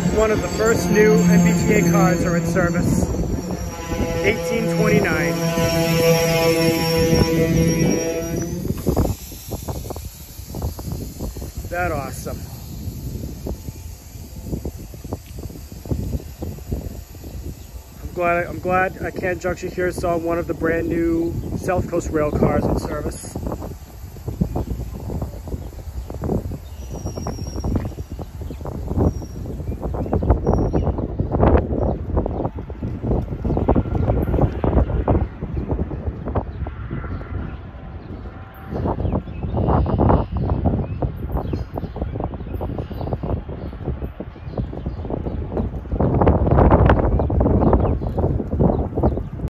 like one of the first new MBTA cars are in service. 1829. That awesome. I'm glad Canton Junction here saw one of the brand new South Coast rail cars in service.